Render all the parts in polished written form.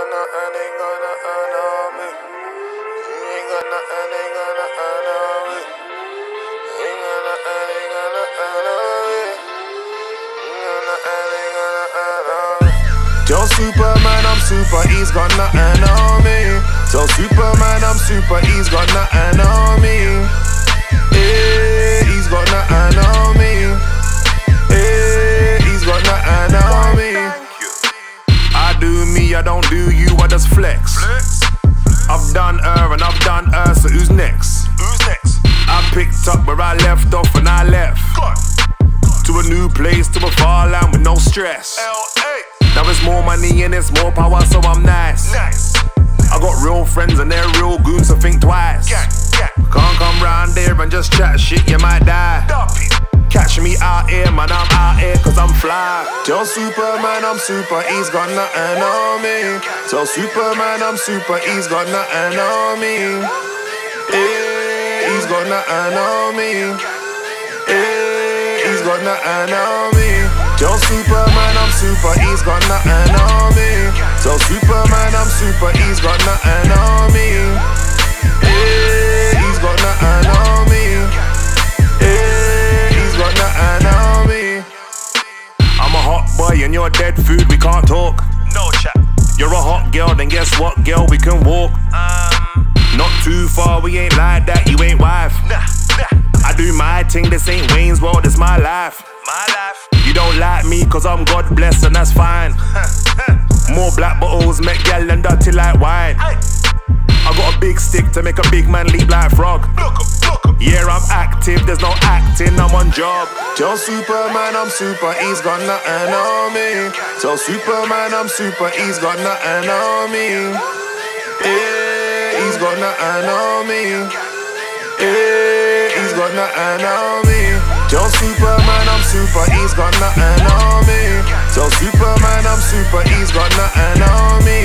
nothing, ain't got nothing on me. You ain't got nothing, ain't got nothing on me. Ain't got nothing, ain't got nothing on me. Ain't got nothing, ain't got nothing on me. Tell Superman I'm super, he's got nothing on me. Tell Superman I'm super, he's got nothing on me. Yeah, he's got nothing on me. Yeah, he's got nothing on me. I do me, I don't do you, I just flex. I've done her and I've done her, so who's next? I picked up where I left off and I left to a new place, to a far land with no stress. Now it's more money and it's more power, so I'm nice. I got real friends and they're real goons, so think twice. Can't come round there and just chat shit, you might die. Catch me out here, man, I'm out here cause I'm fly. Tell Superman I'm super, he's got nothing on me. Tell Superman I'm super, he's got nothing on me. Yeah, he's got nothing on me. Yeah, he's got nothing on me. Tell Superman I'm super, he's got nothing on me. Tell Superman I'm super, he's got nothing on me. Yeah, he's got nothing on me. Yeah, he's got nothing on me. I'm a hot boy and you're dead food, we can't talk. No chat. You're a hot girl, then guess what, girl, we can walk. Not too far, we ain't like that, you ain't wife. Nah. I do my thing, this ain't Wayne's World, it's my life. My life. You don't like me cause I'm God blessed and that's fine. More black bottles make gal and dirty like wine. I got a big stick to make a big man leap like frog. Look up. Yeah, I'm active, there's no acting, I'm on job. Tell Superman I'm super, he's got nothing on me. Tell Superman I'm super, he's got nothing on me. Yeah, he's got nothing on me. Yeah, he's got nothing on me. Tell Superman I'm super, he's got nothing on me. Tell Superman I'm super, he's got nothing on me.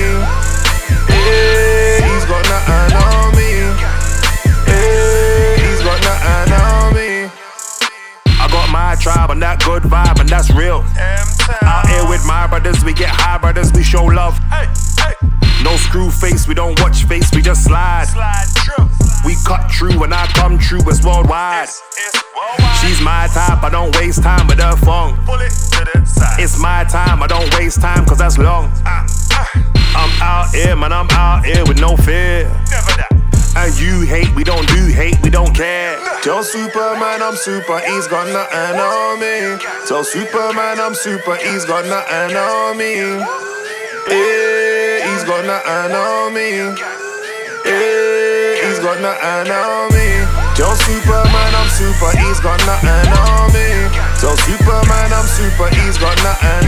Yeah, he's got nothing on me. Yeah, he's got nothing on me. I got my tribe and that good vibe and that's real. Out here with my brothers, we get high brothers, we show love. No screw face, we don't watch face, we just slide. We cut through when I come true, it's worldwide. She's my type, I don't waste time with her phone. It's my time, I don't waste time cause that's long. I'm out here, man, I'm out here with no fear. And you hate, we don't do hate, we don't care. Tell Superman I'm super, he's got nothing on me. Tell Superman I'm super, he's got nothing on me. Yeah, he's got nothing on me. Yeah, he's got nothing on me. Tell Superman I'm super, he's got nothing on me. Tell Superman I'm super, he's got nothing